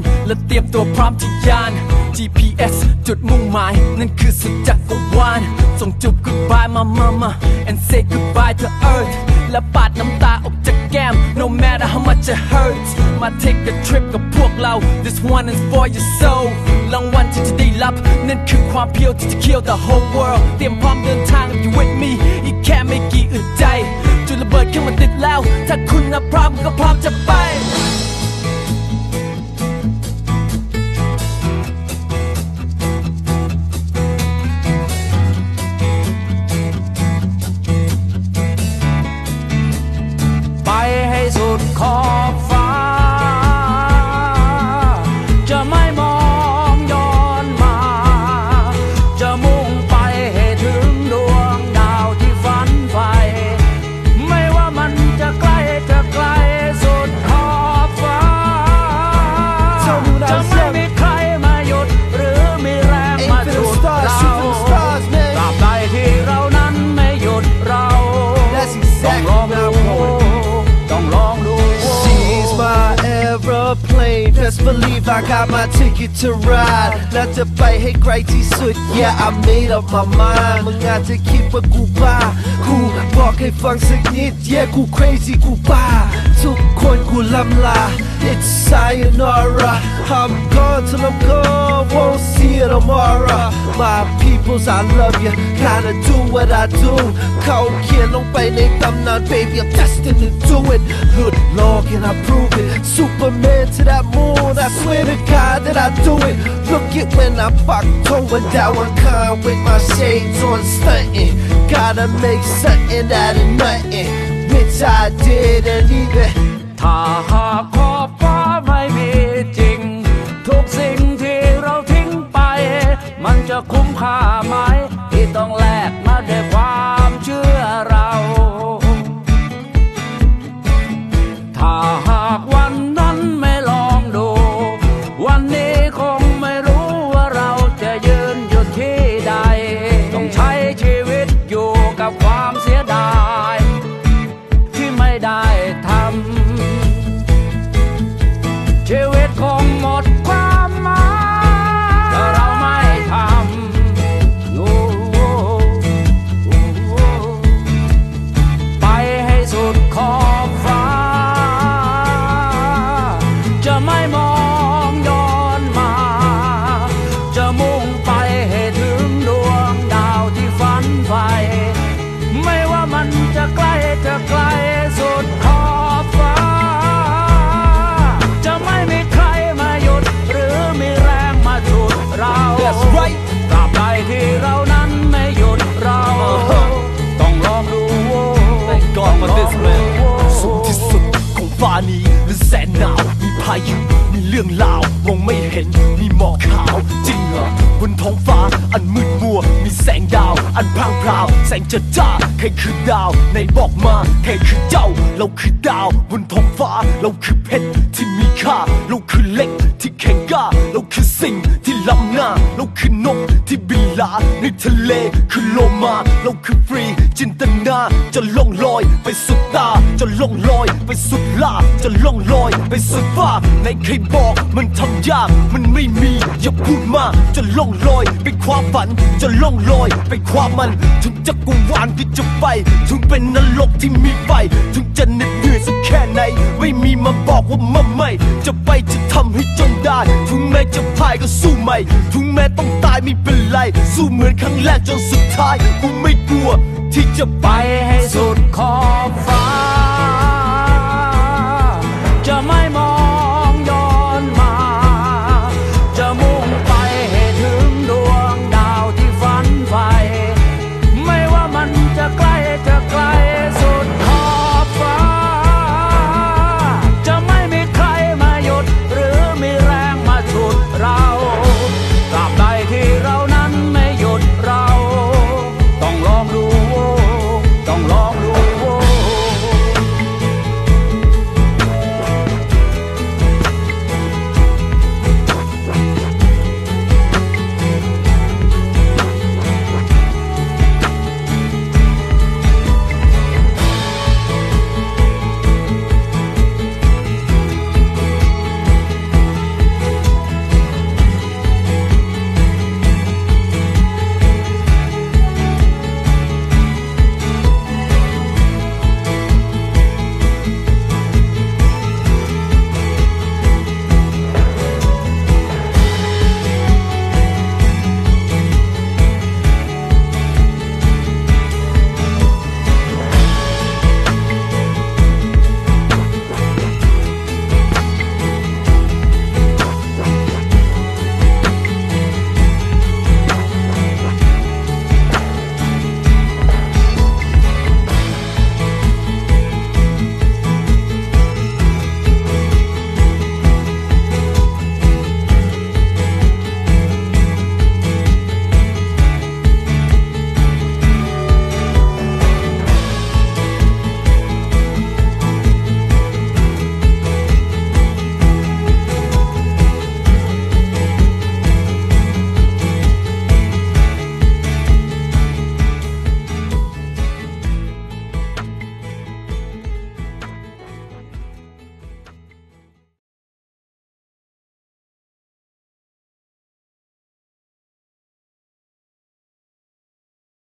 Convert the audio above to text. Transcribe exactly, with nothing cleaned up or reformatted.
และเตรียมตัวพร้อมจะยาน จี พี เอส จุดมุ่งหมายนั่นคือสุดจักรวาลส่งจูบ goodbye มามามา and say goodbye to earth และปาดน้ำตาออกจากแก้ม no matter how much it hurts มา take a trip กับพวกเรา this one is for your soul รางวัลที่จะได้รับนั่นคือความเพียวที่จะเคี่ยว the whole world เตรียมพร้อมเดินทาง you with me อีกแค่ไม่กี่อึดใจจุดระเบิดขึ้นมาติดแล้วถ้าคุณนะพร้อมก็พร้อมจะไปไปให้สุดขอบฟ้าจะไม่มองย้อนมาจะมุ่งไปให้ถึงดวงดาวที่ฝันใฝ่ไม่ว่ามันจะไกลจะไกลสุดขอบฟ้าจะไม่มีใครมาหยุดหรือมีแรงมาจุดเราตราบใดที่เรานั้นไม่หยุดเราต้องลองดูต้องลองดู She's my aeroplane Best believe I got my ticket to ride และจะไปให้ไกลที่สุด Yeah I made up my mind มึงอาจจะคิดว่ากูบ้ากูบอกให้ฟังสักนิด Yeah กู crazy กูบ้าทุกคนกูลำลา It's sayonara I'm gone till I'm gone Won't see you tomorrow My peoples I love you Gotta do what I do เขาเขียนลงไปในตำนาน Baby I'm destined to do it หลุดโลก and I prove it Superman to that moon I swear to God that I do it Look it when I fuck toward that one kind With my shades on stunting Gotta make something out of nothing Which I did and even ถ้าหากขอบฟ้าไม่มีจริงทุกสิ่งที่เราทิ้งไปมันจะคุ้มค่าไหมที่ต้องแลกมาด้วยความเชื่อเราถ้าหากวันนั้นไม่ลองดูวันนี้คงไม่รู้ว่าเราจะยืนอยู่ที่ใดต้องใช้ชีวิตอยู่กับความเสียดายที่ไม่ได้ทำชีวิตคงหมดความหมายถ้าเราไม่ทำไปให้สุดขอบฟ้าจะไม่มองย้อนมาจะมุ่งไปให้ถึงดวงดาวที่ฝันใฝ่ไม่ว่ามันจะไกลจะไกลสุดขอบฟ้าจะไม่มีใครมาหยุดหรือมีแรงมาฉุดเราตราบใดที่เรานั้นไม่หยุดเราต้องลองดูต้องลองดูสูงที่สุดของฟ้านี้หรือแสนหนาวมีพายุมีเรื่องราวมองไม่เห็นมีหมอกขาวจริงเหรอบนท้องฟ้าอันมืดมัวมีแสงดาวอันพร่างพราวแสงจัดจ้าใครคือดาวในบอกมาใครคือเจ้าเราคือดาวบนท้องฟ้าเราคือเพชรที่มีค่าเราคือเล็กที่แข็งกล้าเราคือสิ่งที่ล้ำหน้าเราคือนกที่บินลาในทะเลคือโลมาเราคือฟรีจินตนาจะล่องลอยไปสุดตาจะล่องลอยไปสุดลาจะล่องลอยไปสุดฟ้าในใครบอกมันทำยากมันไม่มีอย่าพูดมากจะล่องลอยไปความฝันจะล่องลอยไปความมันถึงจักรวาลที่จะไปถึงเป็นนรกที่มีไฟถึงจะเหน็ดเหนื่อยสักแค่ไหนไม่มีมาบอกว่ามันไม่จะไปจะทำให้จงได้ถึงแม้จะพ่ายก็สู้ใหม่ถึงแม้ต้องตายไม่เป็นไรสู้เหมือนครั้งแรกจนสุดท้ายกูไม่กลัวที่จะไปให้